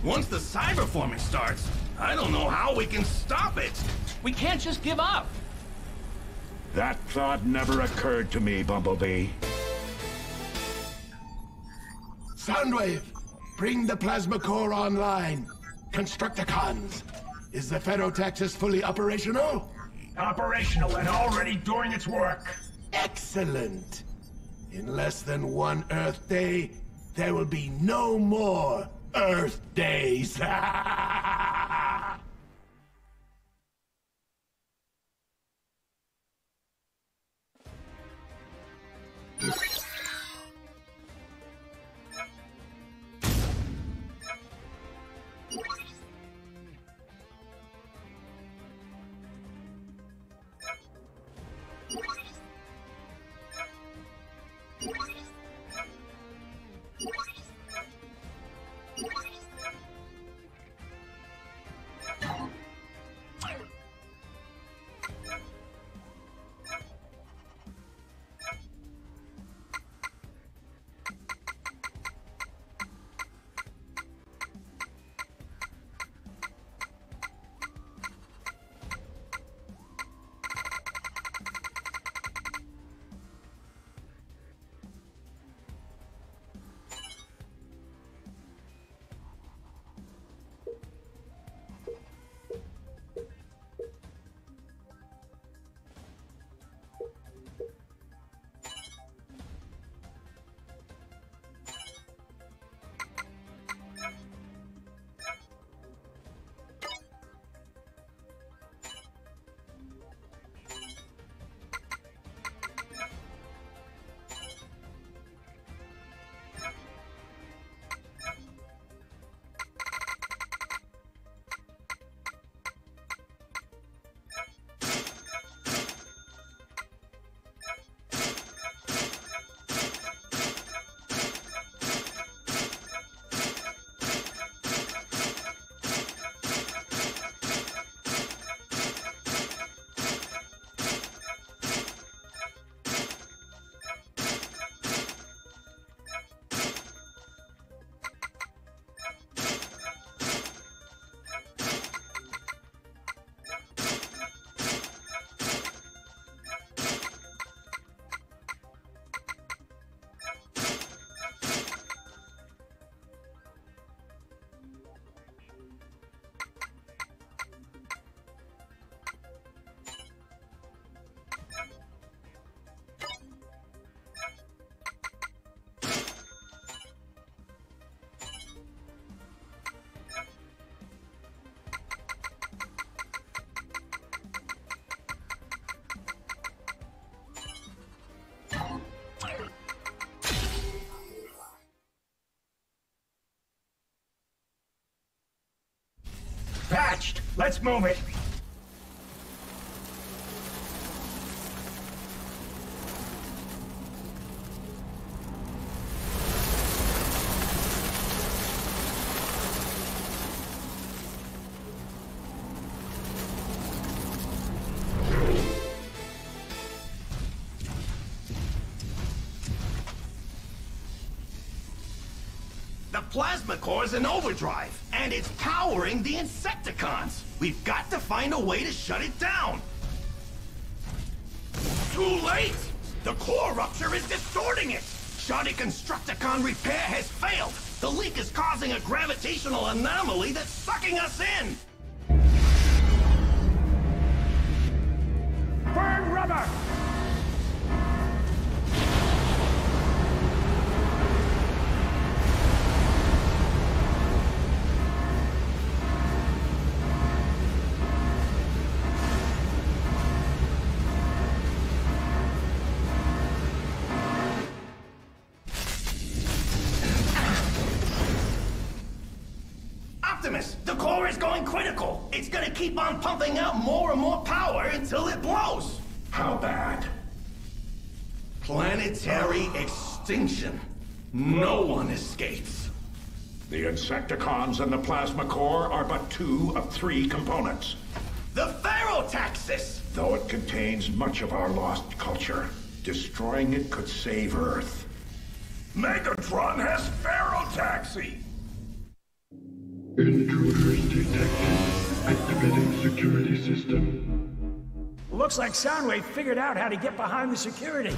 Once the cyberforming starts, I don't know how we can stop it. We can't just give up. That thought never occurred to me, Bumblebee. Soundwave, bring the plasma core online. Constructicons, is the Ferrotaxis fully operational? Operational and already doing its work. Excellent. In less than 1 Earth day, there will be no more Earth days. Patched! Let's move it! The plasma core's in overdrive, and it's powering the Insecticons. We've got to find a way to shut it down. Too late! The core rupture is distorting it! Shoddy Constructicon repair has failed! The leak is causing a gravitational anomaly that's sucking us in! Burn rubber! Optimus, the core is going critical. It's gonna keep on pumping out more and more power until it blows. How bad? Planetary extinction. No one escapes. The Insecticons and the plasma core are but 2 of 3 components. The Ferrotaxis! Though it contains much of our lost culture, destroying it could save Earth. Megatron has Ferrotaxi! Intruders detected. Activating security system. Looks like Soundwave figured out how to get behind the security.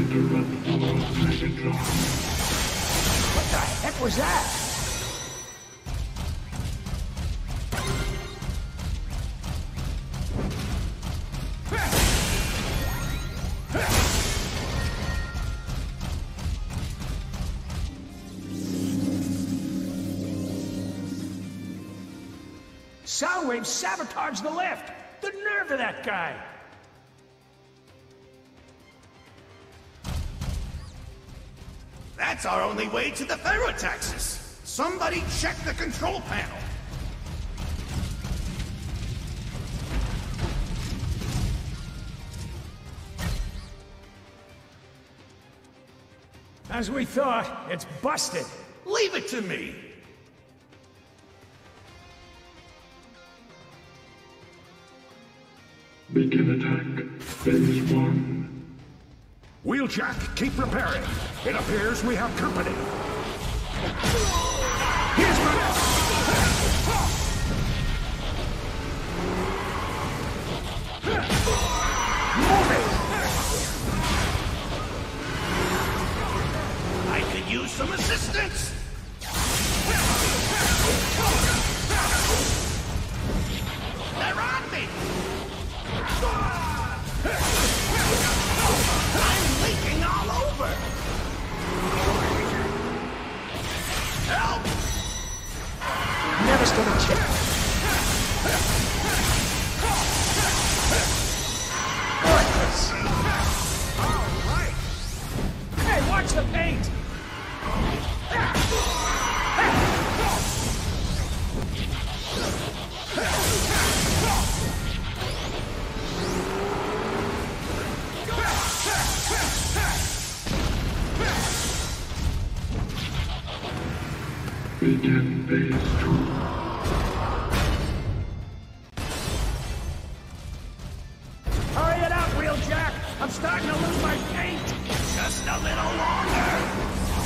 interrupt all Megatron. What the heck was that? Soundwave sabotaged the lift! The nerve of that guy! That's our only way to the Ferrotaxis! Somebody check the control panel! As we thought, it's busted! Leave it to me! Begin attack. Phase 1. Wheeljack, keep preparing. It appears we have company. Here's I could use some assistance! They're on me! I'm leaking all over! Help! Never stood a chance. Worthless. All right. Hey, watch the paint! Begin phase 2. Hurry it up, Wheeljack! I'm starting to lose my paint! Just a little longer!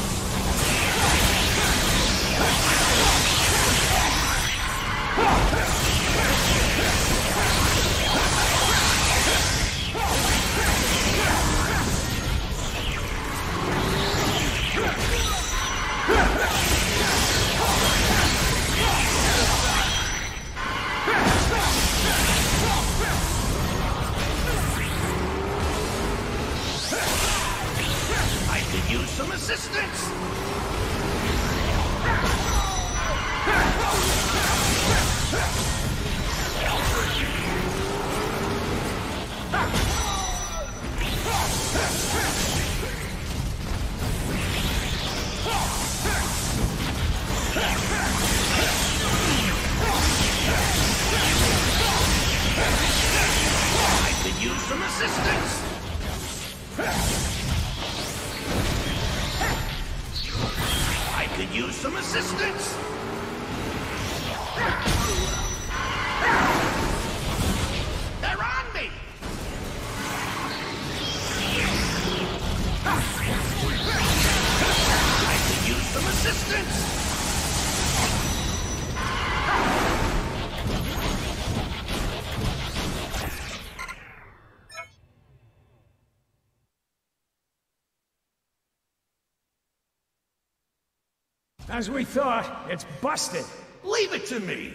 I could use some assistance! I could use some assistance! I could use some assistance! They're on me! I could use some assistance! As we thought, it's busted! Leave it to me!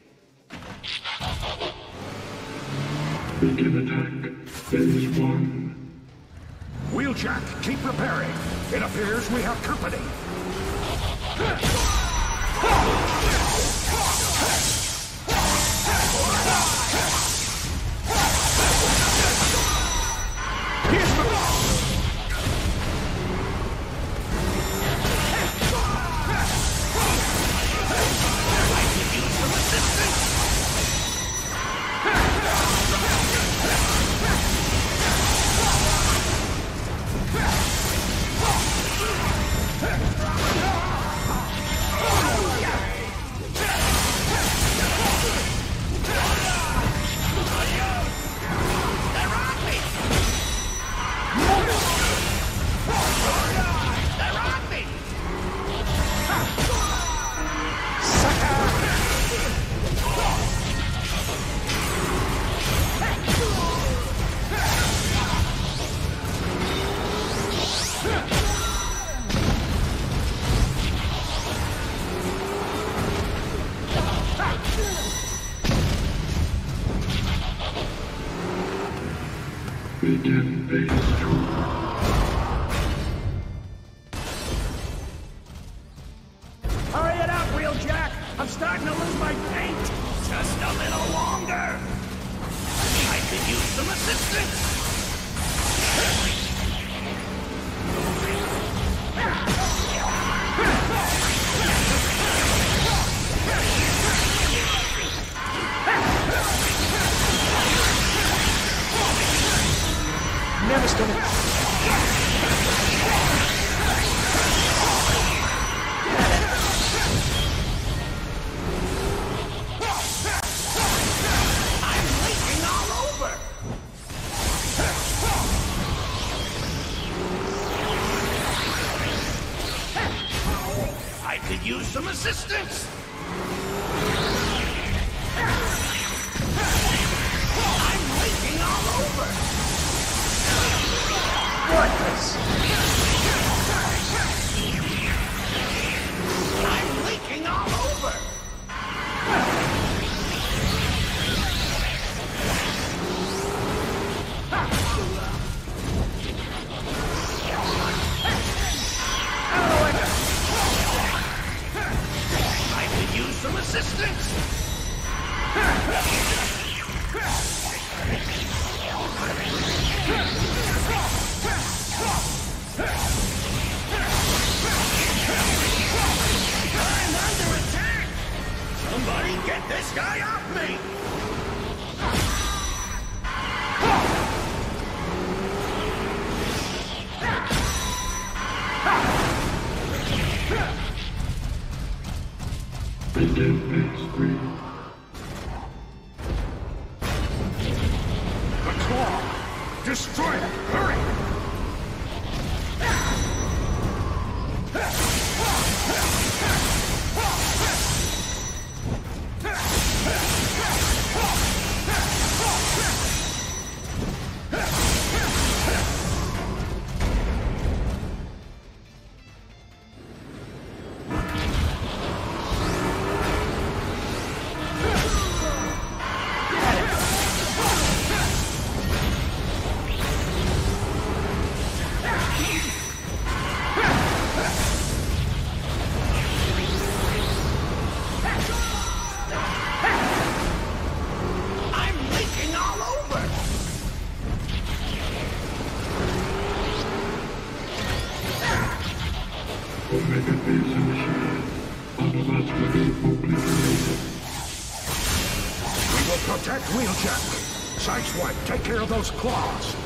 Begin attack. Phase 1. Wheeljack, keep preparing. It appears we have company. Begin phase 2. Hurry it up, Wheeljack! I'm starting to lose my paint! Just a little longer. I could use some assistance. Never stood it. I'm leaking all over. I could use some assistance. I'm leaking all over. Worthless! I'm leaking all over. I could use some assistance. I'm under attack! Somebody get this guy off me! Begin phase 3. The claw! Destroy it! Hurry! I'm leaking all over. Omega phase initiated. Autobots will be obliterated. We will protect Wheeljack. Sideswipe, take care of those claws.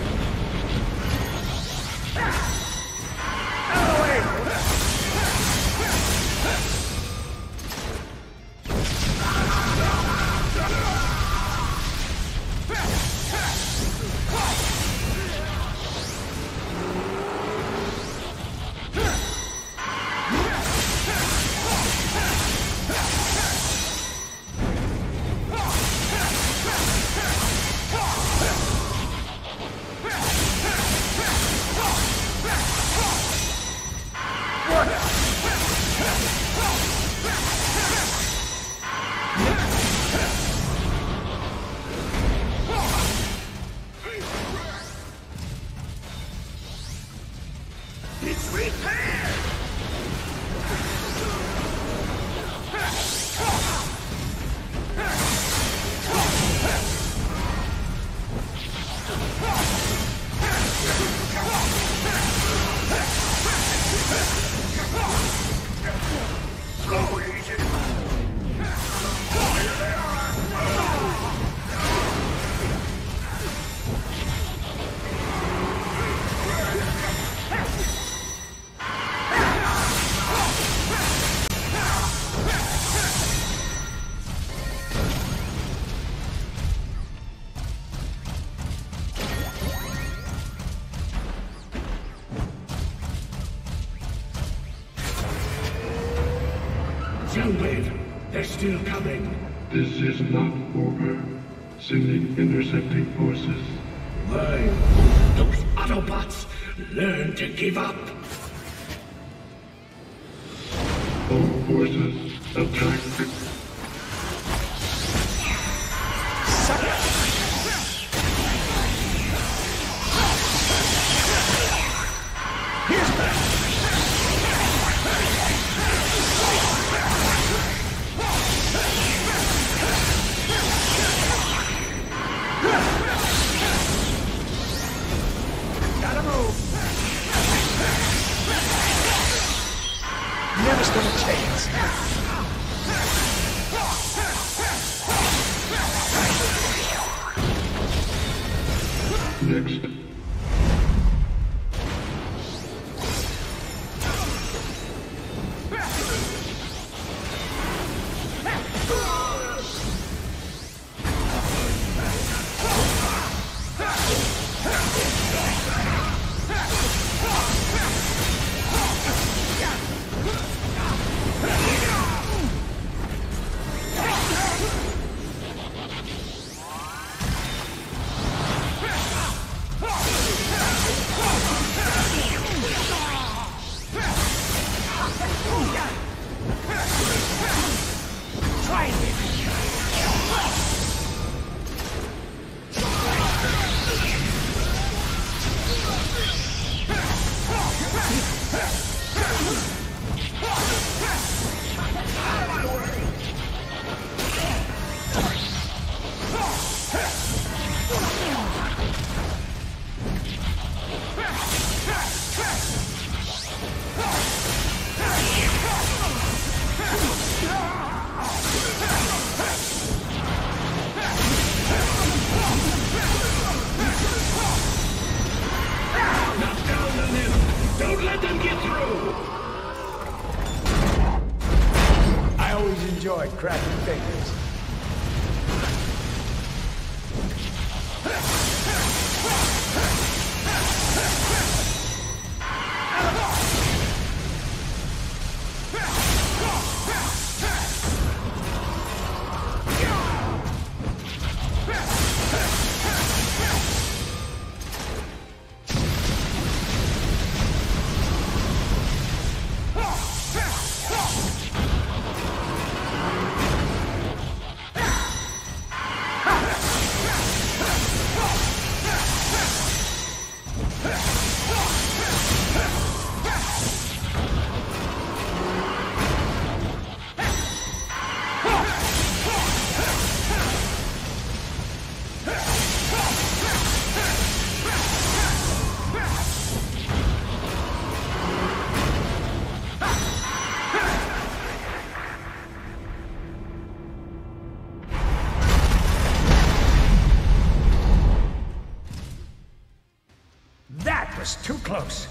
It's repaired. Go easy. Sunblade, they're still coming. This is not over. Sending intercepting forces. Why, those Autobots learn to give up. All forces, attack. next. Don't let them get through! I always enjoyed cracking fingers. That was too close.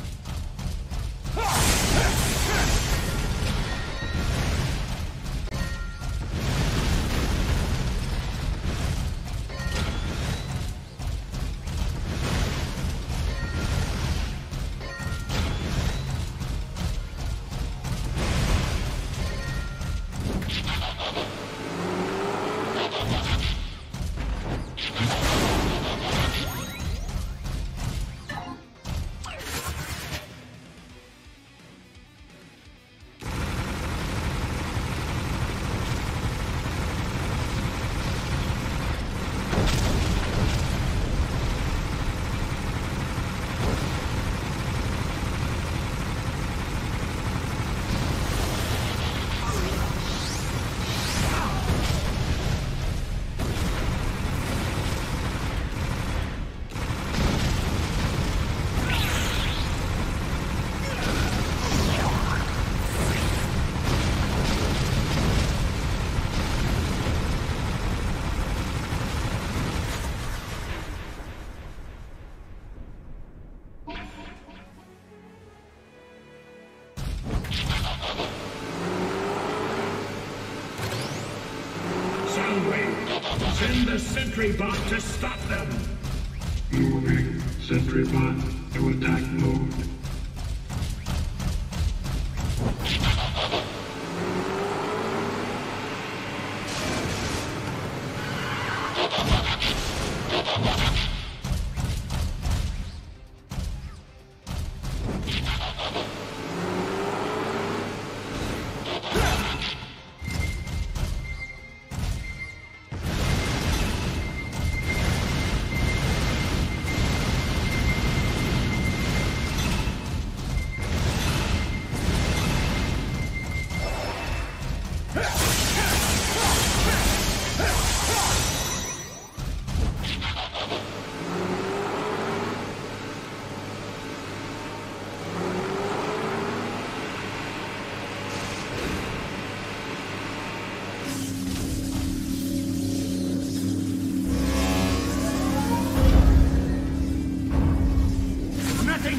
Soundwave, send the sentry bot to stop them! Moving sentry bot to attack mode.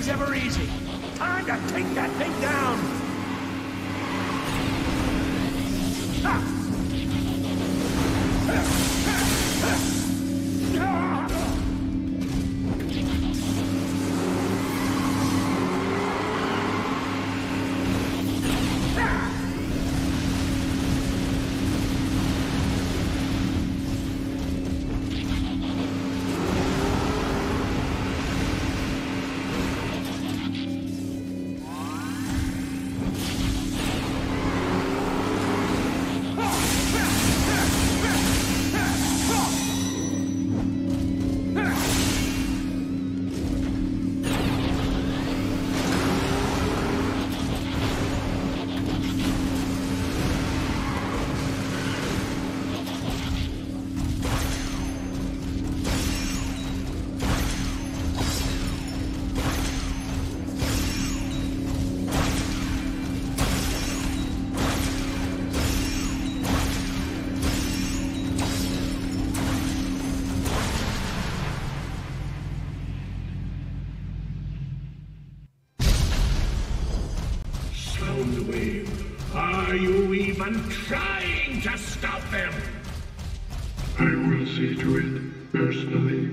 nothing's ever easy. Time to take that thing down! Ha! Soundwave, are you even trying to stop them? I will see to it personally.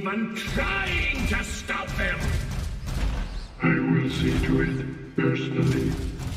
even trying to stop them! I will see to it personally.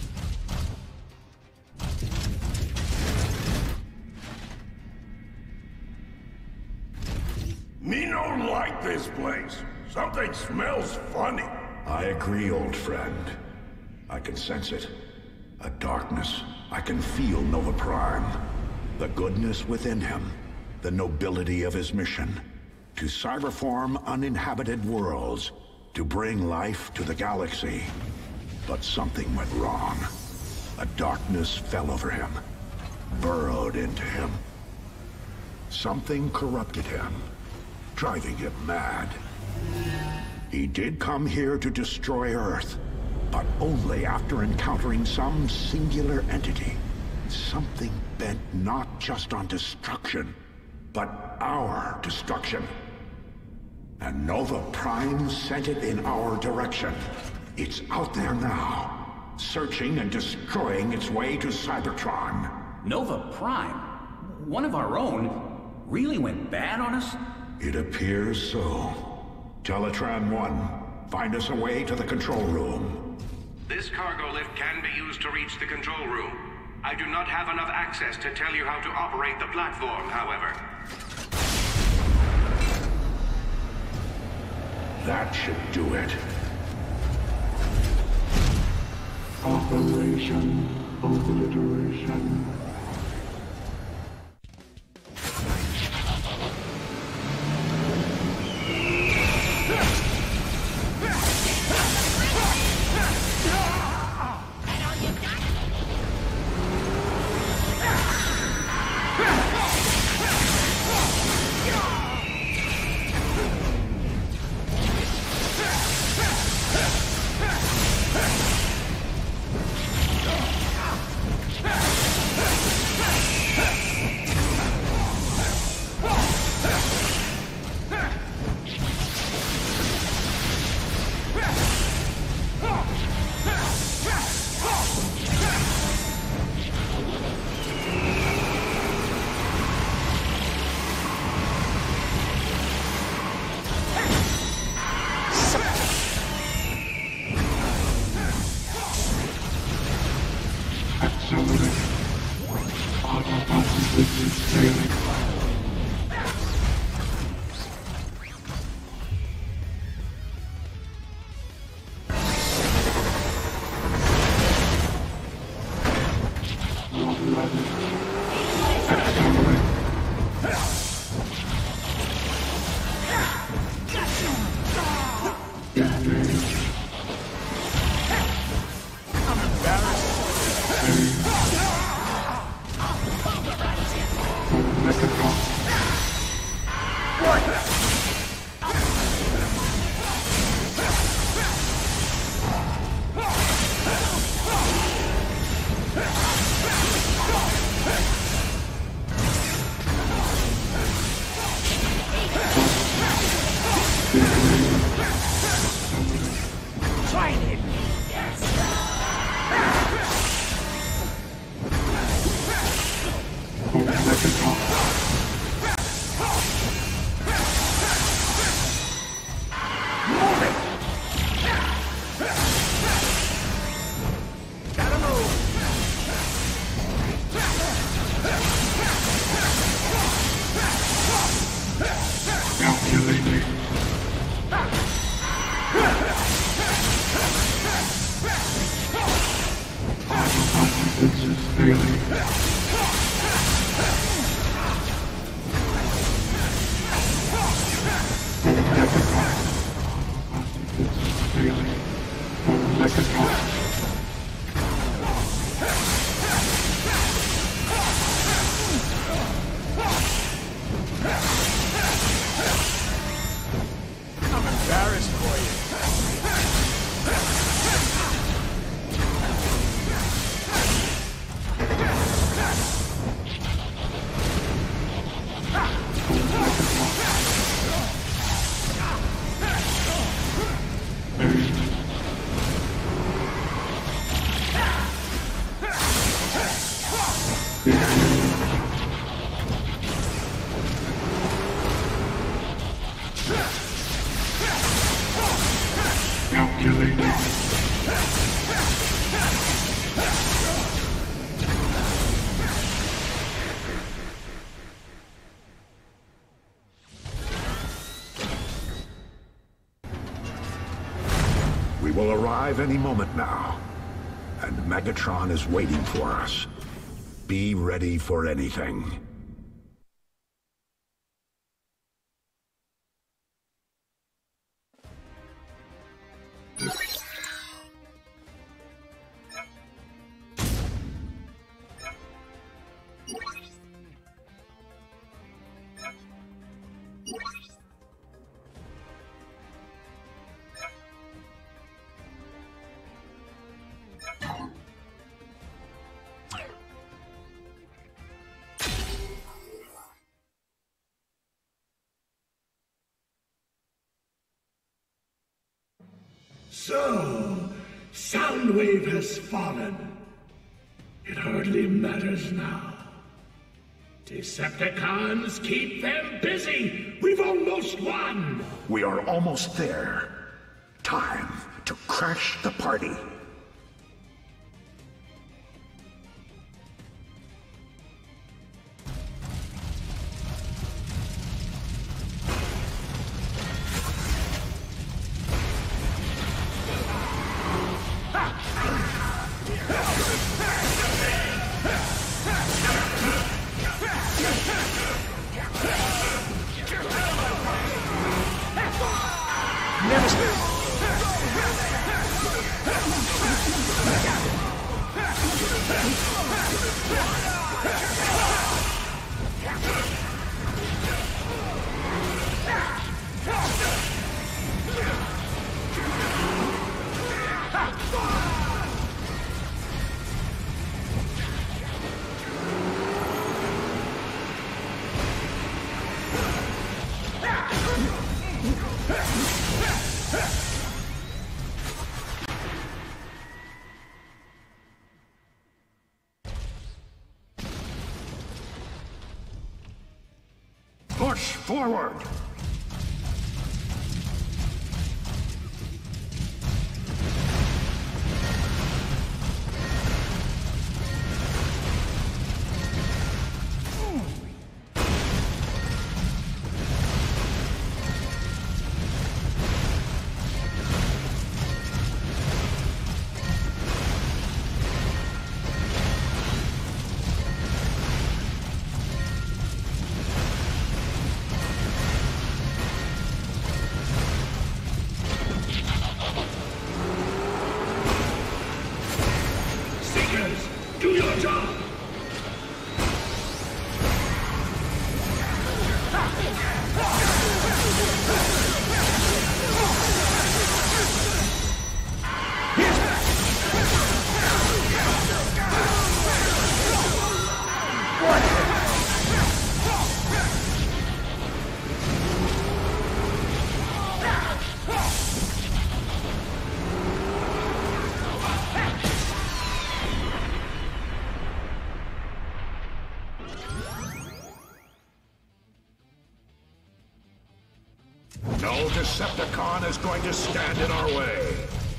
Me don't like this place. Something smells funny. I agree, old friend. I can sense it. A darkness. I can feel Nova Prime. The goodness within him. The nobility of his mission. To cyberform uninhabited worlds. To bring life to the galaxy. But something went wrong. A darkness fell over him. Burrowed into him. Something corrupted him. Driving him mad. He did come here to destroy Earth, but only after encountering some singular entity. Something bent not just on destruction, but our destruction. And Nova Prime sent it in our direction. It's out there now, searching and destroying its way to Cybertron. Nova Prime? One of our own? Really went bad on us? It appears so. Teletran 1, find us a way to the control room. This cargo lift can be used to reach the control room. I do not have enough access to tell you how to operate the platform, however. That should do it. Operation Obliteration. arrive any moment now. And Megatron is waiting for us. Be ready for anything. So, Soundwave has fallen. It hardly matters now. Decepticons, keep them busy! We've almost won! We are almost there. Time to crash the party. Push forward! Do your job! No Decepticon is going to stand in our way.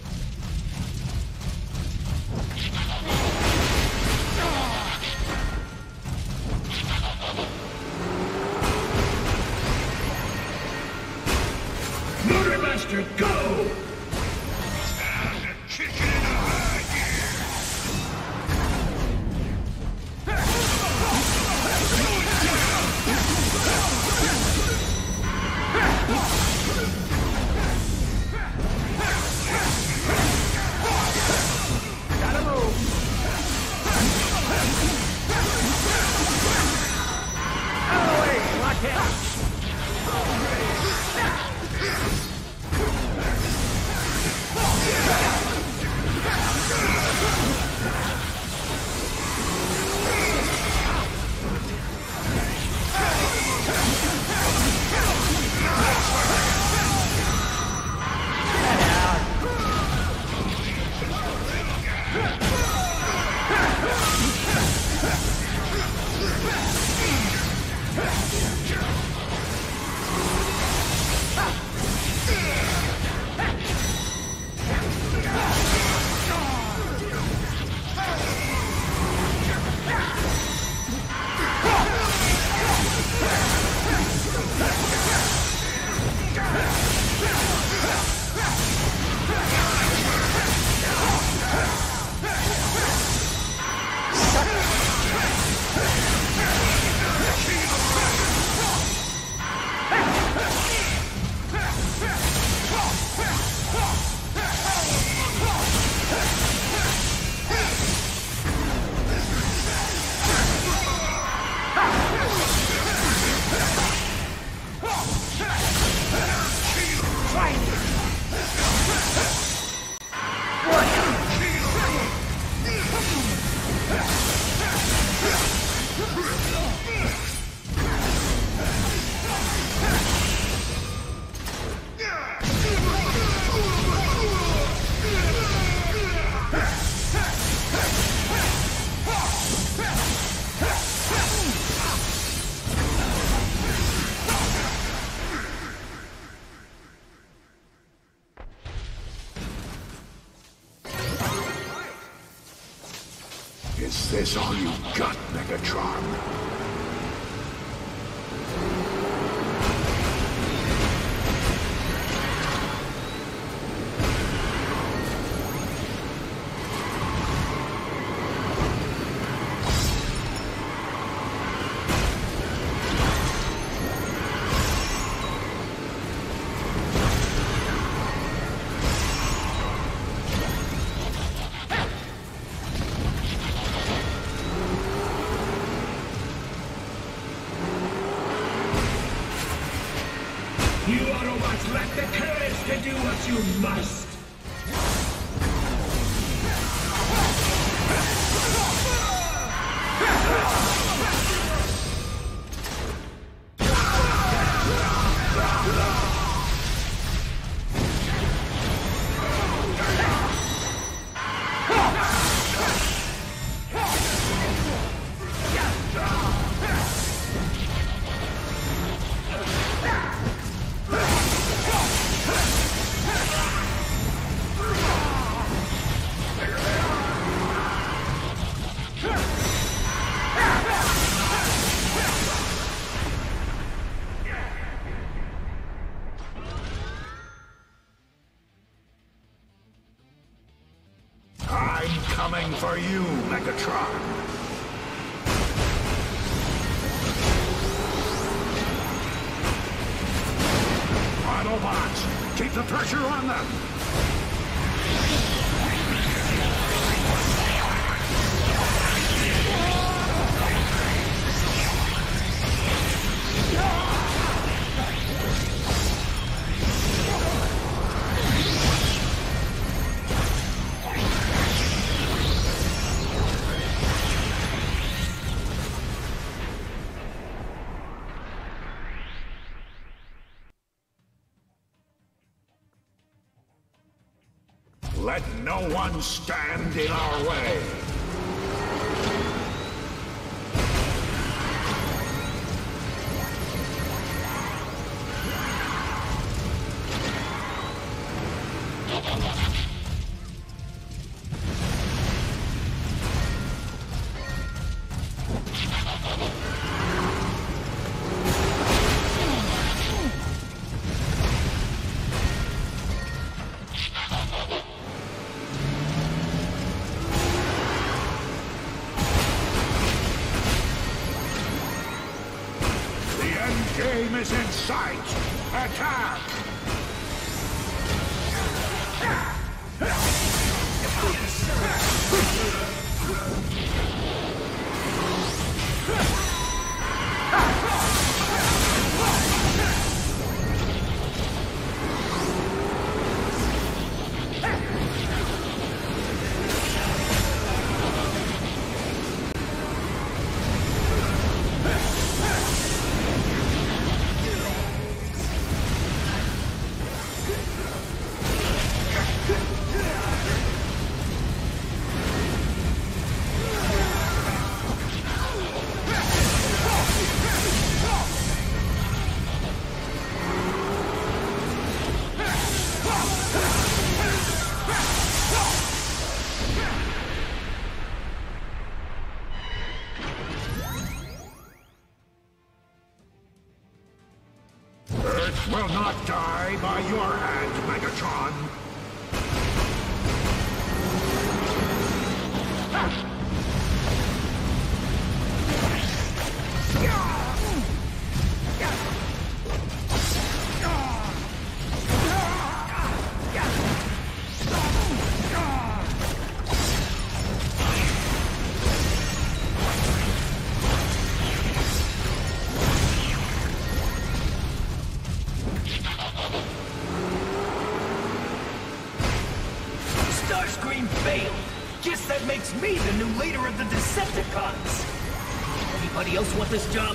Motormaster, go! Is this all you got, Megatron? You Autobots lack the courage to do what you must! I'm coming for you, Megatron. Autobots, keep the pressure on them! Let no one stand in our way. Game is in sight! Attack! Earth will not die by your hand, Megatron. Starscream failed! Guess that makes me the new leader of the Decepticons! Anybody else want this job?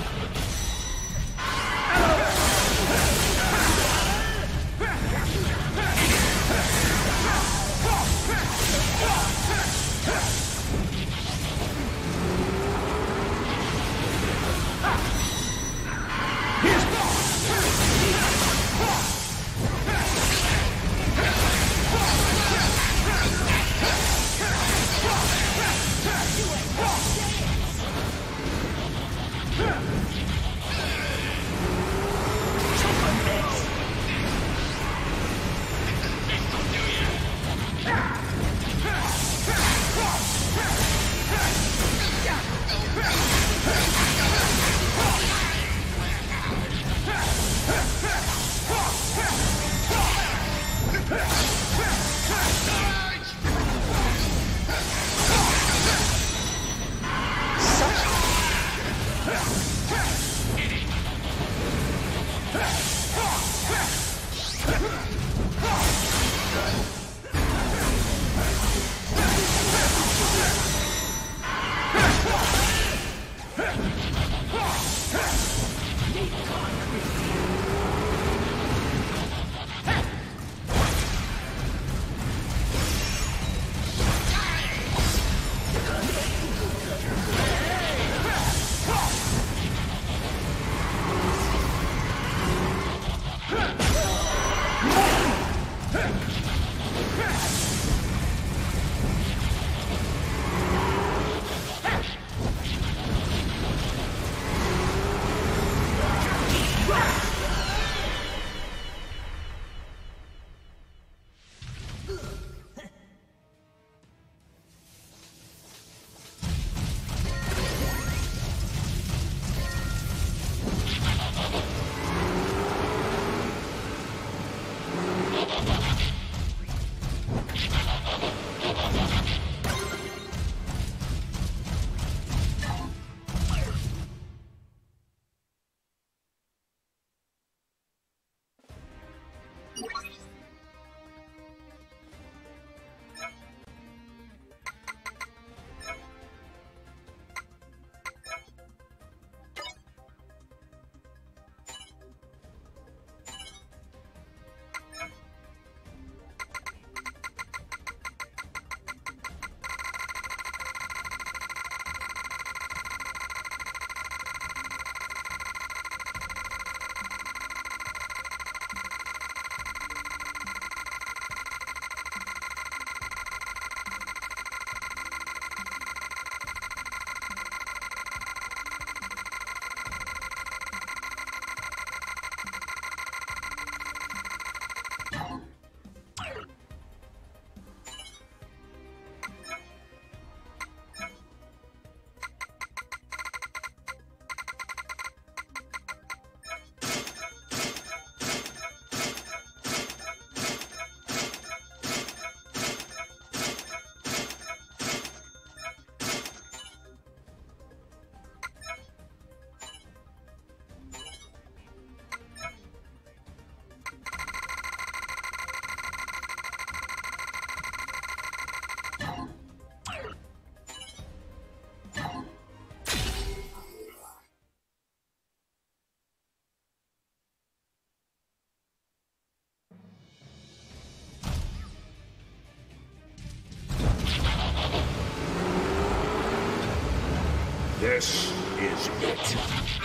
This is it.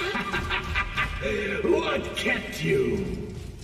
What kept you?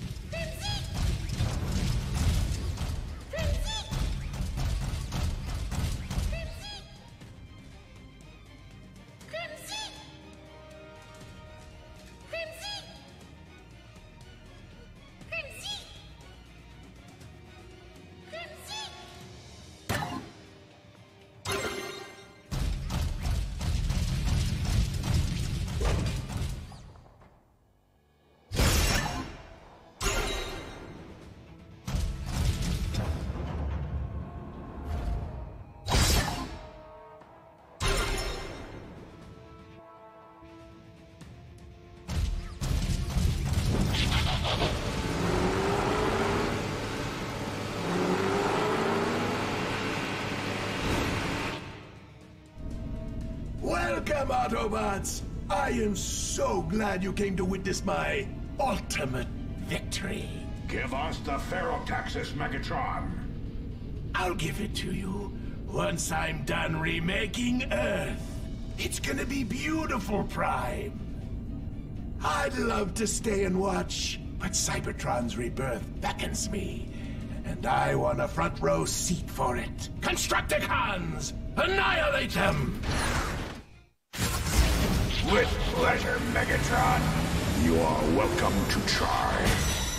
Welcome, Autobots! I am so glad you came to witness my ultimate victory. Give us the Ferrotaxis, Megatron. I'll give it to you once I'm done remaking Earth. It's gonna be beautiful, Prime. I'd love to stay and watch, but Cybertron's rebirth beckons me, and I want a front row seat for it. Constructicons! Annihilate them! With pleasure, Megatron. You are welcome to try.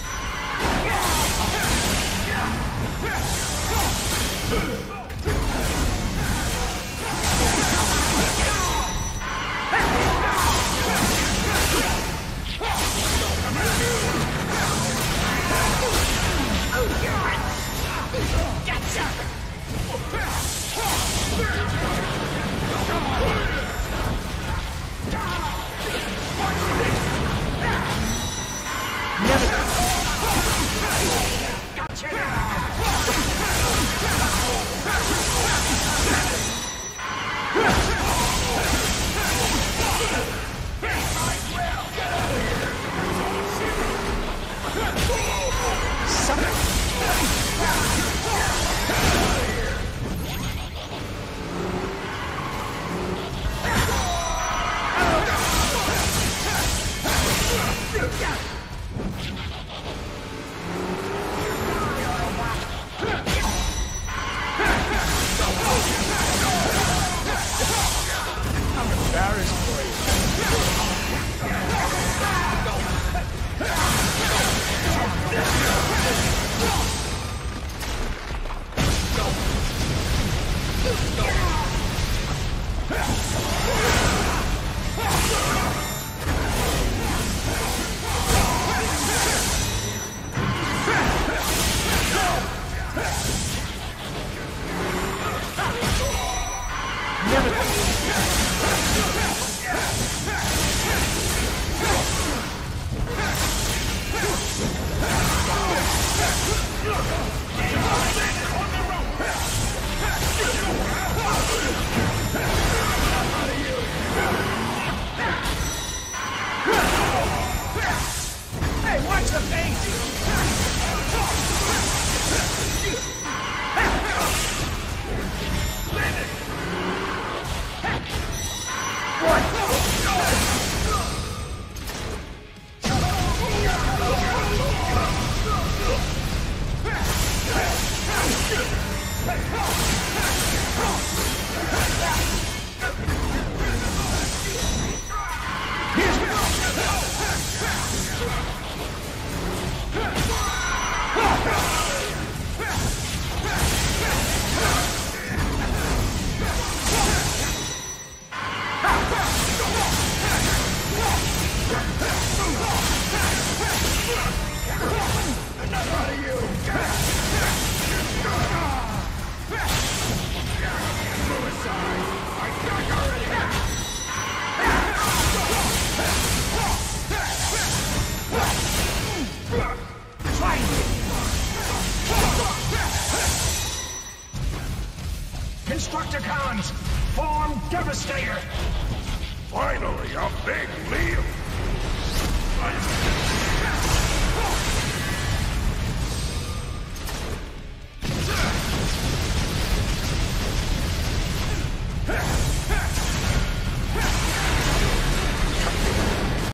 Constructicons, form Devastator! Finally, a big meal.